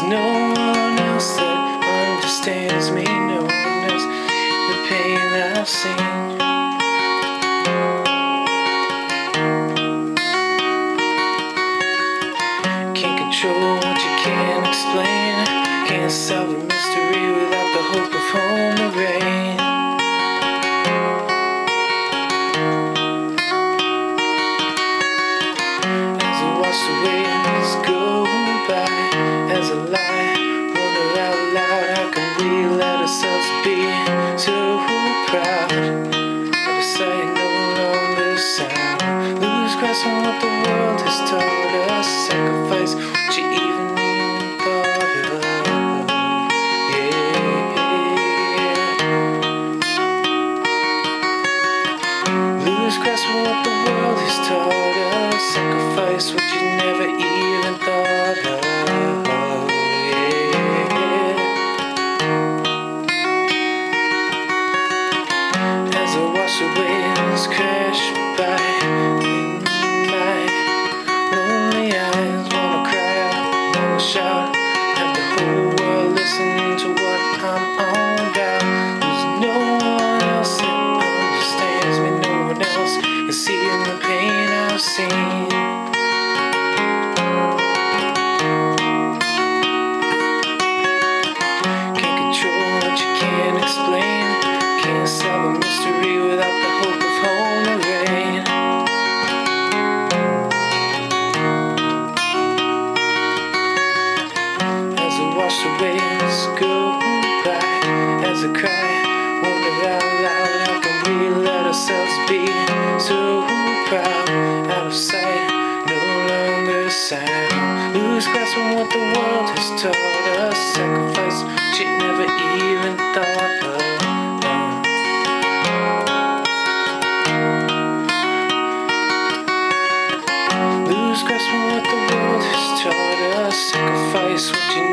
no one else that understands me. No one knows the pain I've seen. Can't control what you can't explain. Can't solve a mystery without the hope of home or rain. As I watch the waves go by, as I lie, wonder out loud, how can we let ourselves be so proud? Out of sight, no longer sound. Lose grasp on what the world has taught us. Sacrifice what you even thought of. Yeah. Lose grasp on what the world has taught us. Sacrifice what you never even thought of. As I watch the waves crash by in the night, lonely eyes wanna cry out, wanna shout, have the whole world listen to what I'm all about. There's no one else that understands me, no one else can see in the pain I've seen. Can't control what you can't explain. Can't solve a mystery without the hope of home or rain. As I watch the waves go by, as I cry, wonder out loud, how can we let ourselves be so proud? Out of sight, no longer sound. Lose grasp on what the world has taught us. Sacrifice what you never even thought of. Lose grasp on what the world has taught us. Sacrifice what you